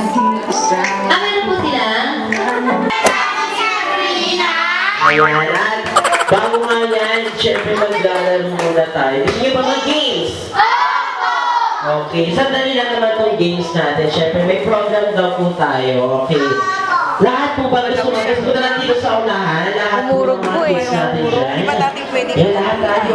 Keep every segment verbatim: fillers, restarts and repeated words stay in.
Amin po sila. Ayan, at bago nga yan, syempre maglalaro muna tayo. Gusto niyo ba mag-games? Okay, sandali lang naman itong games natin. Syempre may program daw po tayo. Okay. Lahat po ba gusto mo? Gusto na lang dito sa unahan. Lahat po ng mga games natin dyan. Di ba natin pwede? Yan, lahat tayo.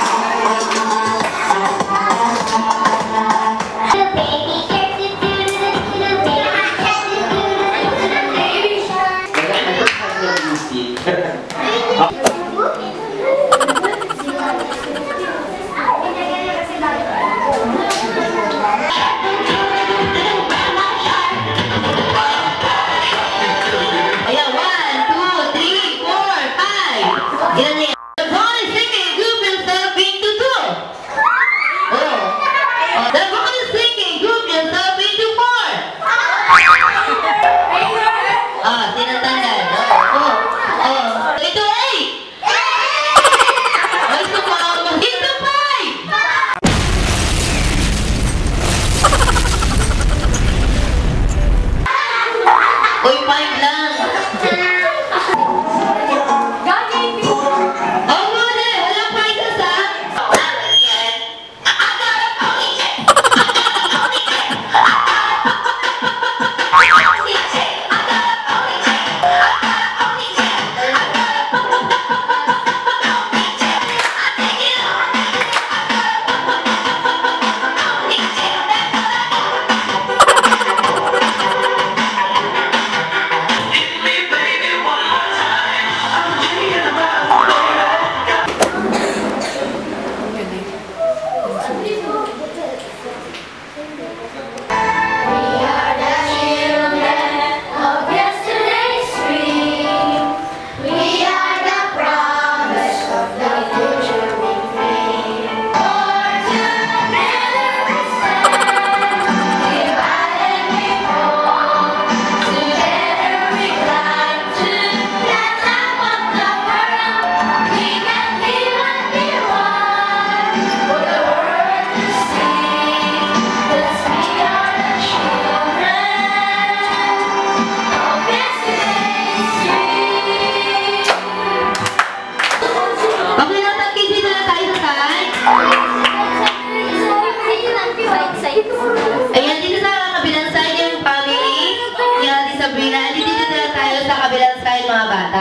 Ayan, dito sa kabilang side yung family. Yan, si Sabrina. Dito na tayo sa kabilang side, mga bata.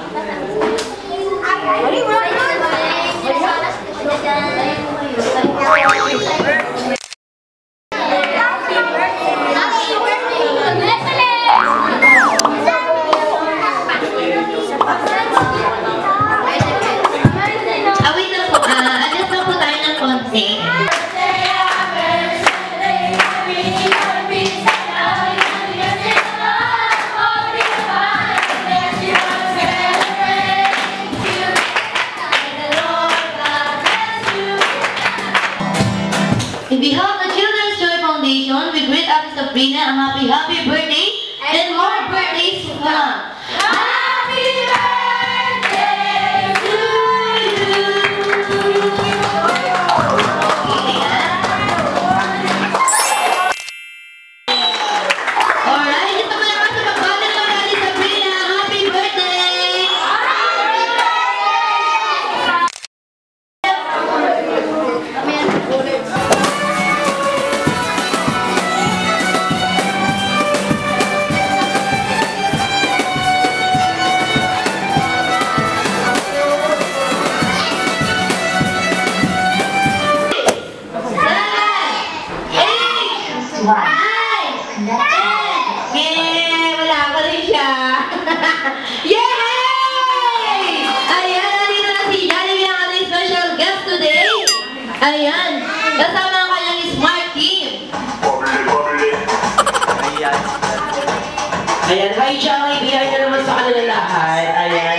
Awit na po. Ah, adjust na po tayo ng konti. In behalf of the Children's Joy Foundation, we greet Ate Sabrina a happy, happy birthday and more birthdays to come. Happy birthday to you! Alright, ito mo naman sa magbalik ng Ate Sabrina. Happy birthday! Yay! Wala pa rin siya. Yay! Ayan, nandito na si Jollibee ang ating special guest today. Ayan, kasama ang kanyang smart team. Ayan. Ayan, hi Jollibee. Bigay na naman sa kanila lahat. Ayan.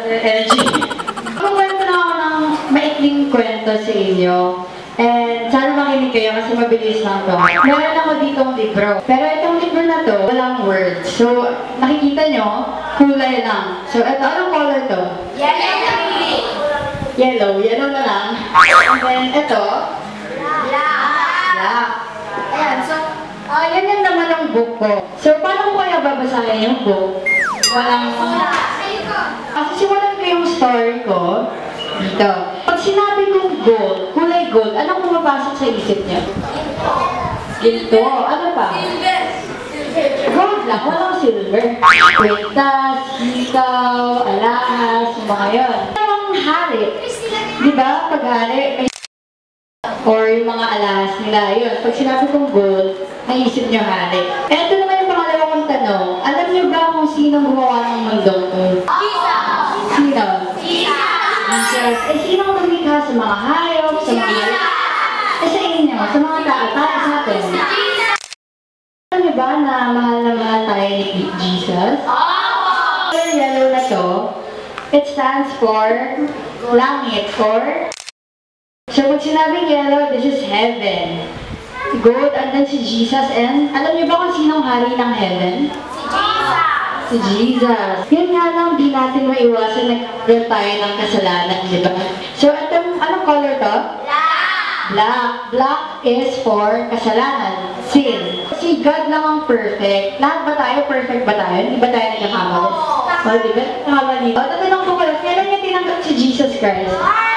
energy. Magkwento na ako ng maikling kwento sa inyo. And sana makinig kayo kasi mabilis lang to. Meron ako ditong libro. Pero itong libro na to, walang words. So, nakikita nyo, kulay lang. So, ito, anong color to? Yellow. Yellow na lang. And then, ito, black. Ayan, so, uh, yan yan naman ang book ko. So, paano ko kaya babasahin yung book? Walang... Kasi simulan ko yung story ko dito. Pag sinabi kong gold, kulay gold, anong pumapasok sa isip niyo? Ginto. Ano pa? Gold lang, walang silver. Kwintas, hikaw, alahas, yung mga yun. Ang hari. Di ba? Pag hari, may or yung mga alahas nila, yun. Pag sinabi kong gold, naisip niyo hari. Eh, ito naman yung pangalawa kong tanong. Alam niyo ba kung sinong gumawa ng mundong to? Sino? Jesus. Eh, sino ang lumikha sa mga hayop, sa mga... Eh, sa inyo, sa mga tao, tayo sa atin. Alam niyo ba na mahal na mahal tayo ni Jesus? Yung yellow na to, it stands for langit, or... So, pag sinabing yellow, this is heaven. Gold, andun si Jesus, and alam niyo ba kung sinong hari ng heaven? Si Jesus. Yun nga lang, di natin maiwasan nagkaroon tayo ng kasalanan, di ba? So, itong, anong color to? Black. Black. Black is for kasalanan. Sin. Si God lang ang perfect. Lahat ba tayo? Perfect ba tayo? Hindi ba tayo nagkakamali? O, oh, di ba? Nakakamali. O, tatanong ko kayo, kailan niya tinanggap si Jesus Christ?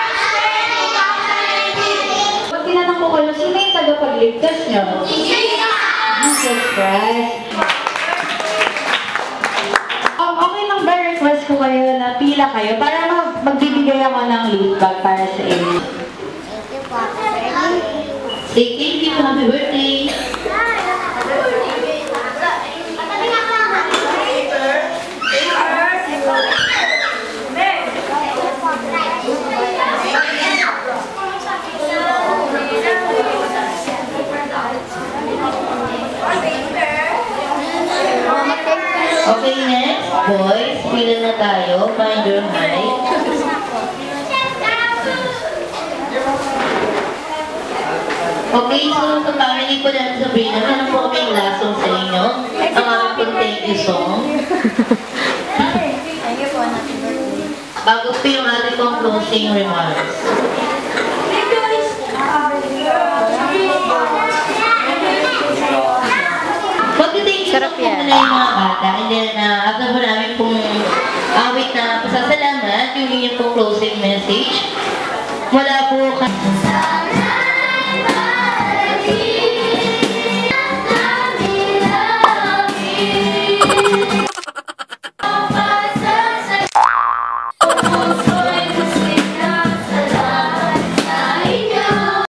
Pag tinanong ko kayo, sino yung tagapagligtas niyo? Jesus Christ. Request ko kayo na pila kayo para mag magbibigay ako ng loot bag para sa inyo. Say thank you, happy birthday! Okay, next, boys, pila na tayo, find your height. Okay, so pag-pamili ko lang sa Sabrina, meron po kaming lasong sa inyo. Ang aming pong thank you song. Bago po yung ating pong closing remarks. Sarap yan. Muna yung mga bata, and then uh, after po namin pong awit na pasasalamat, yung inyong pong closing message. Wala po